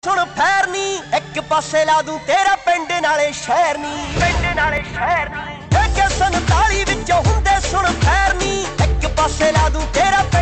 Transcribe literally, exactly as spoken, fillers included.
सुन फैरनी एक पासे ला दूं तेरा पिंड नाले शहर नी पिंड नाले शहर नी संताली विचों हुंदे सुन फैरनी एक पासे ला दूं तेरा